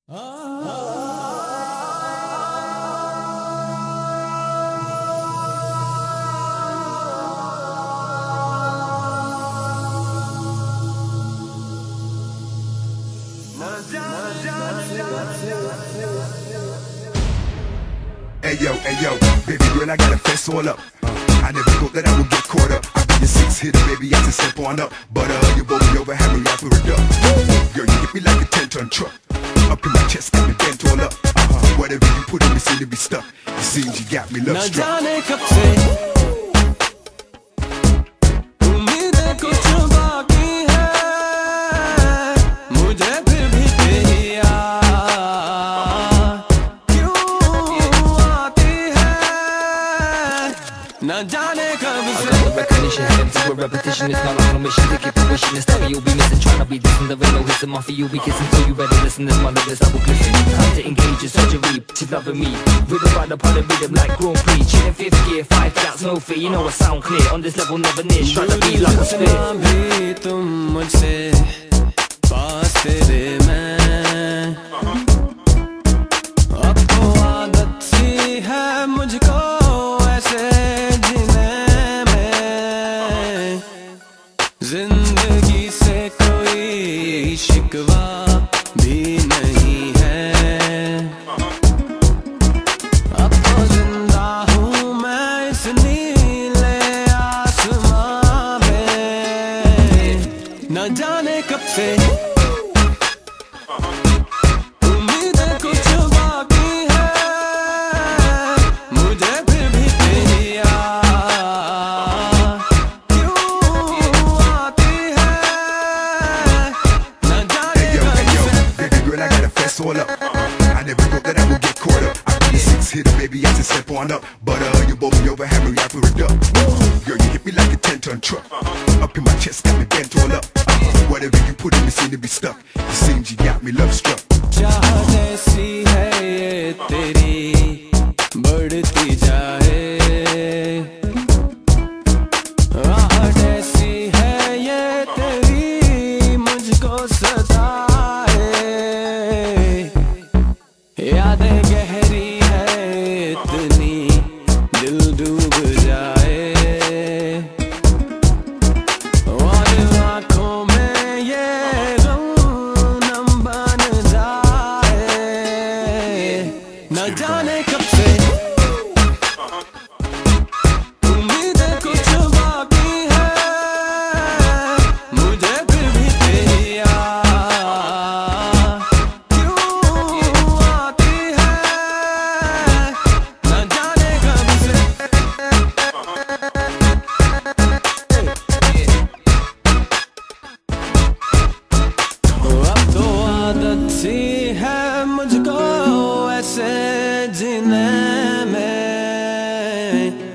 Hey yo, baby girl, I got a fess all up. I never thought that I would get caught up. I be a six-hitter, baby, I just step on up. But you bowled me over, had me right for a duck. Girl, you hit me like a 10-ton truck. Up in my chest, got me bent all up. Whatever you put in me seem to be stuck. It seems you got me love struck. Repetition is not on a mission to keep the wishing. It's time you'll be missing. Trying to be distant, there ain't no hissing. Mafia, you'll be kissing, so you better listen. This mother, this double glisten. Time to engage in surgery. She's loving me. Rhythm by the part of rhythm like Grand Prix. Chilling fifth gear, 5 flats, no fear. You know I sound clear. On this level, never near. Trying to be like a जिंदगी से कोई शिकवा भी नहीं है। अब तो जिंदा हूँ मैं इस नीले आसमां में। न जाने कब से उम्मीदें कुछ बाकी है, मुझे फिर भी तेरी all up. I never thought that I would get caught up. I be a six-hitter, baby, I just step on up. But you bowled me over, had me right for a duck. Girl, you hit me like a 10-ton truck. Up in my chest, got me bent all up. Whatever you put in me seem to be stuck. It seems you got me love struck. चाह जैसी है ये तेरी बढ़ती जाए, आहट ऐसी है ये तेरी मुझको सताए। यादें गहरी है इतनी दिल डूब जाए, और आँखों में ये नम बन जाए। न जाने कब से उम्मीदें कुछ बाकी है, मुझे फिर भी तेरी है मुझको ऐसे जीने में।